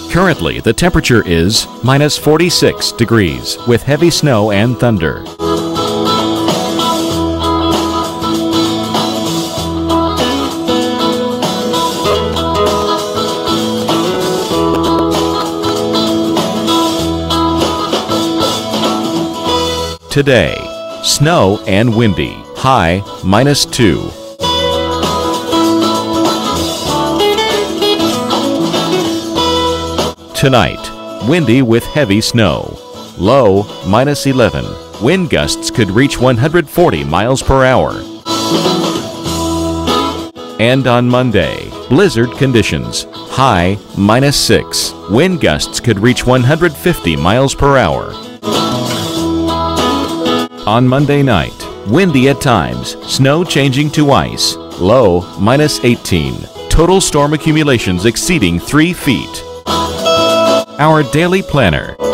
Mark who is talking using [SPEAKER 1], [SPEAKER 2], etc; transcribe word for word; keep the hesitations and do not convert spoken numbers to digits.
[SPEAKER 1] Currently, the temperature is minus forty-six degrees with heavy snow and thunder. Today, snow and windy, high minus two. Tonight, windy with heavy snow, low minus eleven. Wind gusts could reach one hundred forty miles per hour. And on Monday, blizzard conditions, high minus six. Wind gusts could reach one hundred fifty miles per hour. On Monday night, windy at times, snow changing to ice, low minus eighteen. Total storm accumulations exceeding three feet. Our Daily Planner.